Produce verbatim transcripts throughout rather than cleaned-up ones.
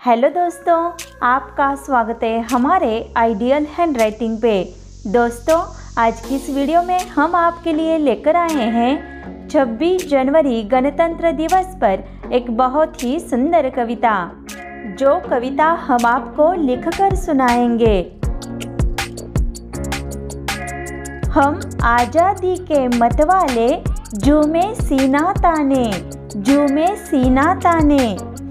Hello दोस्तों, आपका स्वागत है हमारे आइडियल हैंडराइटिंग पे। दोस्तों, आज की इस वीडियो में हम आपके लिए लेकर आए हैं छब्बीस जनवरी गणतंत्र दिवस पर एक बहुत ही सुंदर कविता, जो कविता हम आपको लिखकर सुनाएंगे। हम आज़ादी के मतवाले, झूमे सीना ताने, झूमे सीना ताने।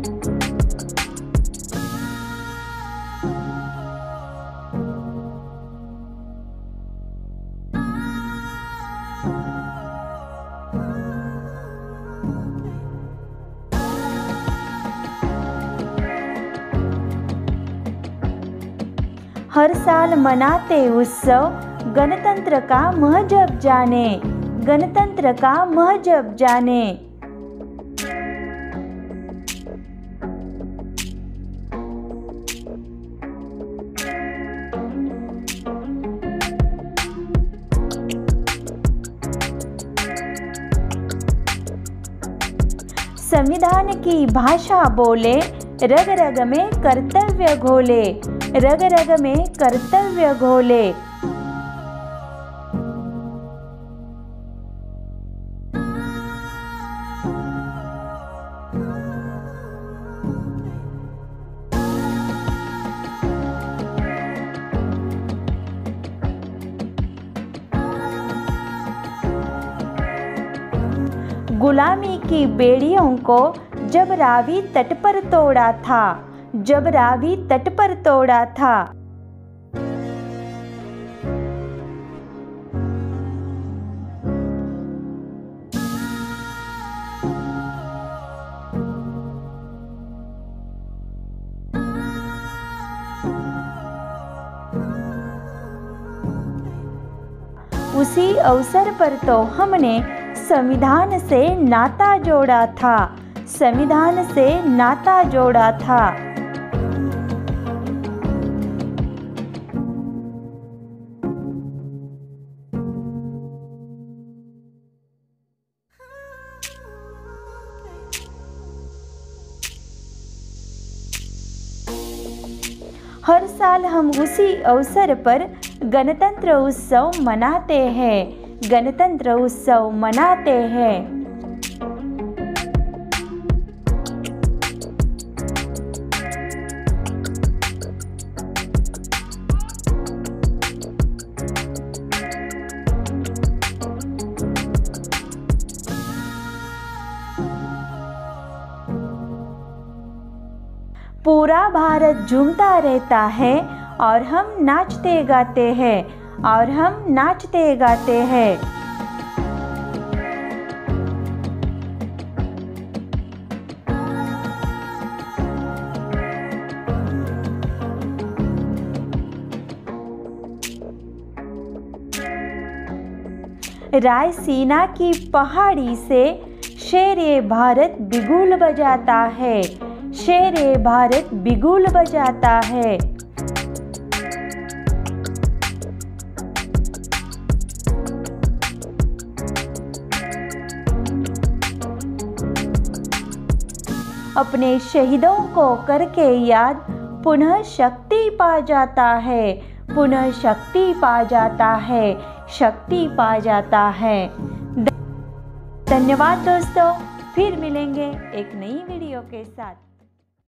हर साल मनाते उत्सव, गणतंत्र का महजब जाने, गणतंत्र का महजब जाने। संविधान की भाषा बोले, रग रग में कर्तव्य घोले, रग रग में कर्तव्य घोले। गुलामी की बेड़ियों को जब रावी तट पर तोड़ा था, जब रावी तट पर तोड़ा था। उसी अवसर पर तो हमने संविधान से नाता जोड़ा था, संविधान से नाता जोड़ा था। हर साल हम उसी अवसर पर गणतंत्र उत्सव मनाते हैं, गणतंत्र उत्सव मनाते हैं। पूरा भारत झूमता रहता है और हम नाचते गाते हैं, और हम नाचते गाते हैं। रायसीना की पहाड़ी से शेरे भारत बिगुल बजाता है, शेरे भारत बिगुल बजाता है। अपने शहीदों को करके याद, पुनः शक्ति पा जाता है, पुनः शक्ति पा जाता है, शक्ति पा जाता है। धन्यवाद दोस्तों, फिर मिलेंगे एक नई वीडियो के साथ।